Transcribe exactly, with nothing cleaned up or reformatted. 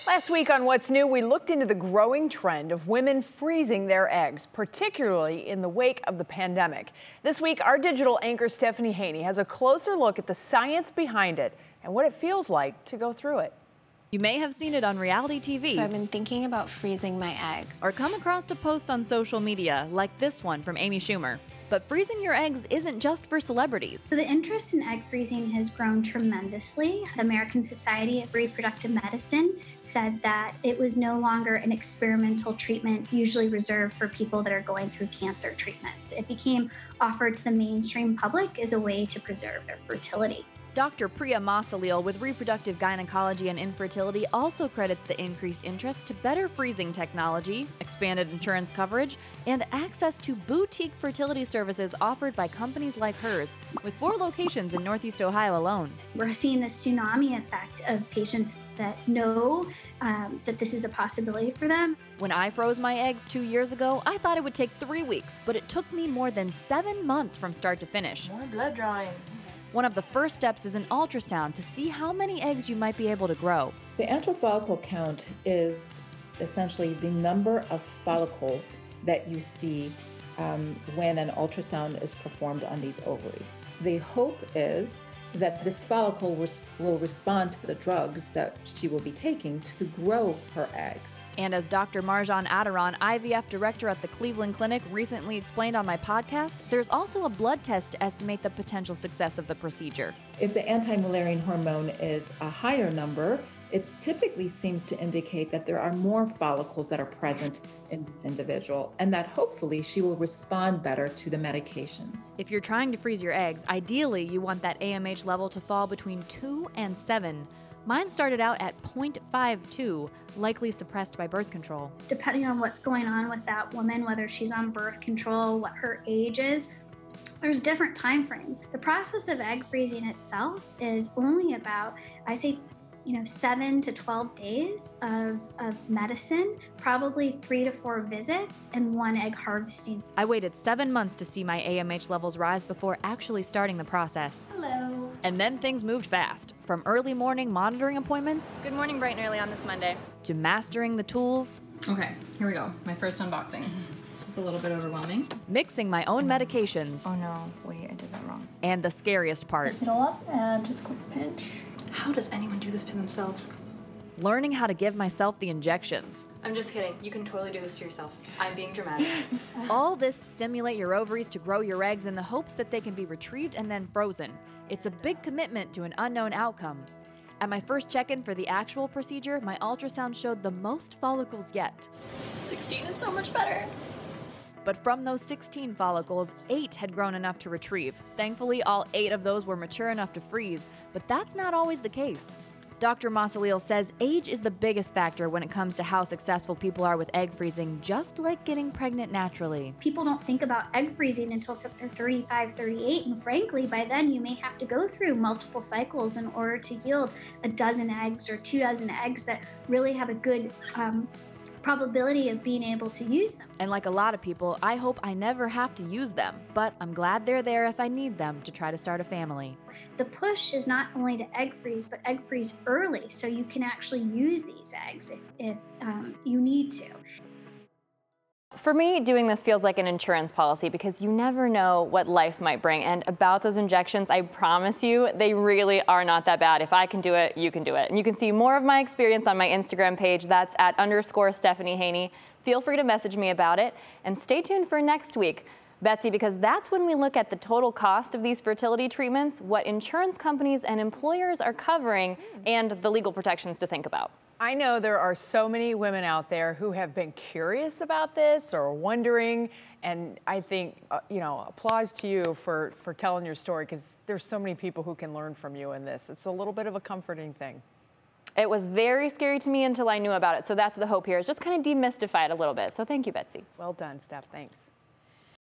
Last week on What's New, we looked into the growing trend of women freezing their eggs, particularly in the wake of the pandemic. This week, our digital anchor Stephanie Haney has a closer look at the science behind it and what it feels like to go through it. You may have seen it on reality T V. So I've been thinking about freezing my eggs. Or come across a post on social media like this one from Amy Schumer. But freezing your eggs isn't just for celebrities. So the interest in egg freezing has grown tremendously. The American Society of Reproductive Medicine said that it was no longer an experimental treatment usually reserved for people that are going through cancer treatments. It became offered to the mainstream public as a way to preserve their fertility. Doctor Priya Masalil with Reproductive Gynecology and Infertility also credits the increased interest to better freezing technology, expanded insurance coverage, and access to boutique fertility services offered by companies like hers, with four locations in Northeast Ohio alone. We're seeing this tsunami effect of patients that know um, that this is a possibility for them. When I froze my eggs two years ago, I thought it would take three weeks, but it took me more than seven months from start to finish. More blood drawing. One of the first steps is an ultrasound to see how many eggs you might be able to grow. The antral follicle count is essentially the number of follicles that you see um, when an ultrasound is performed on these ovaries. The hope is that this follicle res- will respond to the drugs that she will be taking to grow her eggs. And as Doctor Marjan Adaran, I V F director at the Cleveland Clinic, recently explained on my podcast, there's also a blood test to estimate the potential success of the procedure. If the anti-Mullerian hormone is a higher number, it typically seems to indicate that there are more follicles that are present in this individual and that hopefully she will respond better to the medications. If you're trying to freeze your eggs, ideally you want that A M H level to fall between two and seven. Mine started out at zero point five two, likely suppressed by birth control. Depending on what's going on with that woman, whether she's on birth control, what her age is, there's different time frames. The process of egg freezing itself is only about, I say, you know, seven to twelve days of, of medicine, probably three to four visits, and one egg harvesting. I waited seven months to see my A M H levels rise before actually starting the process. Hello. And then things moved fast, from early morning monitoring appointments. Good morning, bright and early on this Monday. To mastering the tools. Okay, here we go. My first unboxing. This is a little bit overwhelming. Mixing my own medications. Oh no, wait, I did that wrong. And the scariest part. Pick it all up and just quick pinch. How does anyone do this to themselves? Learning how to give myself the injections. I'm just kidding. You can totally do this to yourself. I'm being dramatic. All this to stimulate your ovaries to grow your eggs in the hopes that they can be retrieved and then frozen. It's a big commitment to an unknown outcome. At my first check-in for the actual procedure, my ultrasound showed the most follicles yet. sixteen is so much better. But from those sixteen follicles, eight had grown enough to retrieve. Thankfully, all eight of those were mature enough to freeze, but that's not always the case. Doctor Masalil says age is the biggest factor when it comes to how successful people are with egg freezing, just like getting pregnant naturally. People don't think about egg freezing until they're thirty-five, thirty-eight, and frankly, by then you may have to go through multiple cycles in order to yield a dozen eggs or two dozen eggs that really have a good um, probability of being able to use them. And like a lot of people, I hope I never have to use them, but I'm glad they're there if I need them to try to start a family. The push is not only to egg freeze, but egg freeze early so you can actually use these eggs if, if um, you need to. For me, doing this feels like an insurance policy because you never know what life might bring. And about those injections, I promise you, they really are not that bad. If I can do it, you can do it. And you can see more of my experience on my Instagram page. That's at underscore Stephanie Haney. Feel free to message me about it. And stay tuned for next week, Betsy, because that's when we look at the total cost of these fertility treatments, what insurance companies and employers are covering, and the legal protections to think about. I know there are so many women out there who have been curious about this or wondering, and I think, uh, you know, applause to you for, for telling your story because there's so many people who can learn from you in this. It's a little bit of a comforting thing. It was very scary to me until I knew about it, so that's the hope here, is just kind of demystify it a little bit. So thank you, Betsy. Well done, Steph. Thanks.